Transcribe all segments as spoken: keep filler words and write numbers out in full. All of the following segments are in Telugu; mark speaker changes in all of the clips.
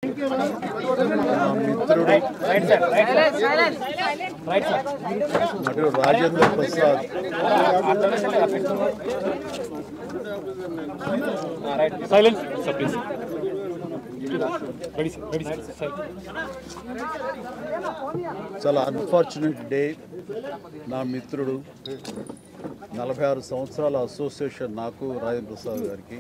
Speaker 1: మిత్రుడు మరియు రాజేంద్ర ప్రసాద్ చాలా అన్ఫార్చునేట్ డే. నా మిత్రుడు నలభై ఆరు సంవత్సరాల అసోసియేషన్ నాకు రాజేంద్ర ప్రసాద్ గారికి,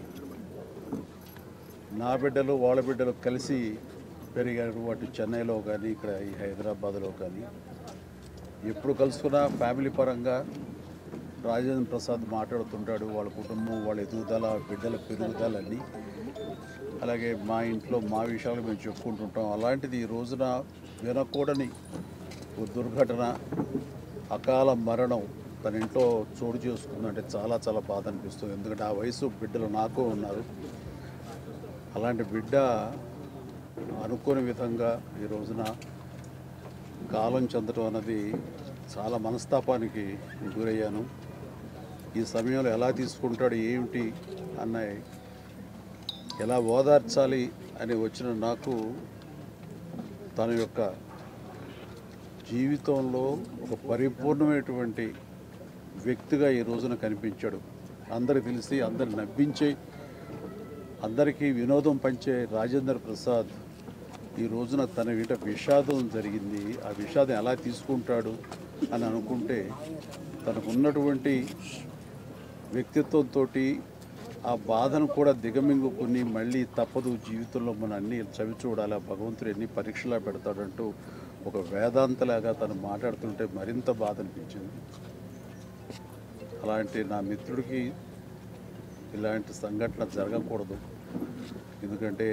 Speaker 1: నా బిడ్డలు వాళ్ళ బిడ్డలు కలిసి పెరిగారు. అటు చెన్నైలో కానీ ఇక్కడ ఈ హైదరాబాద్లో కానీ ఎప్పుడు కలుసుకున్నా ఫ్యామిలీ పరంగా రాజేంద్ర ప్రసాద్ మాట్లాడుతుంటాడు. వాళ్ళ కుటుంబం, వాళ్ళ ఎదుగుదల, బిడ్డల పెరుగుదలన్నీ, అలాగే మా ఇంట్లో మా విషయాలు మేము చెప్పుకుంటుంటాం. అలాంటిది ఈ రోజున వినకూడని ఓ దుర్ఘటన, అకాల మరణం తన ఇంట్లో చోటు చేసుకుందంటే చాలా చాలా బాధ అనిపిస్తుంది. ఎందుకంటే ఆ వయసు బిడ్డలు నాకు ఉన్నారు. అలాంటి బిడ్డ అనుకోని విధంగా ఈ రోజున కాలం చెందడం అన్నది చాలా మనస్తాపానికి గురయ్యాను. ఈ సమయంలో ఎలా తీసుకుంటాడు, ఏమిటి అన్న, ఎలా ఓదార్చాలి అని వచ్చిన నాకు తన యొక్క జీవితంలో ఒక పరిపూర్ణమైనటువంటి వ్యక్తిగా ఈ రోజున కనిపించాడు. అందరికి తెలిసి అందరిని నవ్వించే, అందరికీ వినోదం పంచే రాజేంద్ర ప్రసాద్ ఈ రోజున తన వీట విషాదం జరిగింది. ఆ విషాదం ఎలా తీసుకుంటాడు అని అనుకుంటే, తనకు ఉన్నటువంటి వ్యక్తిత్వంతో ఆ బాధను కూడా దిగమింగుకుని మళ్ళీ తప్పదు జీవితంలో మనం అన్నీ చవి చూడాలి, భగవంతుడు ఎన్ని పరీక్షలా పెడతాడంటూ ఒక వేదాంతలాగా తను మాట్లాడుతుంటే మరింత బాధ అనిపించింది. అలాంటి నా మిత్రుడికి ఇలాంటి సంఘటన జరగకూడదు. ఎందుకంటే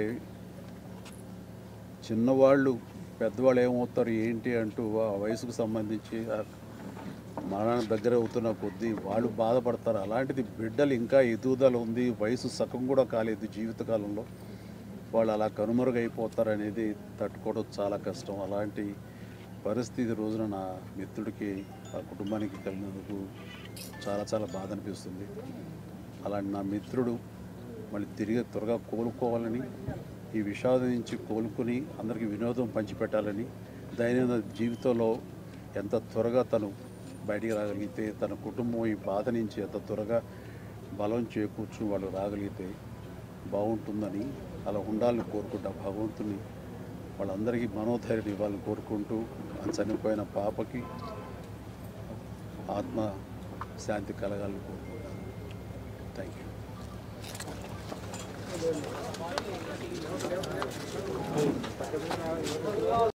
Speaker 1: చిన్నవాళ్ళు పెద్దవాళ్ళు ఏమవుతారు ఏంటి అంటూ ఆ వయసుకు సంబంధించి మరణానికి దగ్గర అవుతున్న కొద్దీ వాళ్ళు బాధపడతారు. అలాంటిది బిడ్డలు ఇంకా ఎదుగుదల ఉంది, వయసు సగం కూడా కాలేదు జీవితకాలంలో, వాళ్ళు అలా కనుమరుగైపోతారనేది తట్టుకోవడం చాలా కష్టం. అలాంటి పరిస్థితి రోజున నా మిత్రుడికి, ఆ కుటుంబానికి కలిగినందుకు చాలా చాలా బాధ అనిపిస్తుంది. అలాంటి నా మిత్రుడు మళ్ళీ తిరిగి త్వరగా కోలుకోవాలని, ఈ విషాదం నుంచి కోలుకొని అందరికీ వినోదం పంచిపెట్టాలని, దైనందిన జీవితంలో ఎంత త్వరగా తను బయటికి రాగలిగితే, తన కుటుంబం ఈ బాధ నుంచి ఎంత త్వరగా బలం చేకూర్చుని వాళ్ళు రాగలిగితే బాగుంటుందని, అలా ఉండాలని కోరుకుంటా. భగవంతుని వాళ్ళందరికీ మనోధైర్యం ఇవ్వాలని కోరుకుంటూ, ఆ చనిపోయిన పాపకి ఆత్మ శాంతి కలగాలని కోరుకుంటాను. Thank you.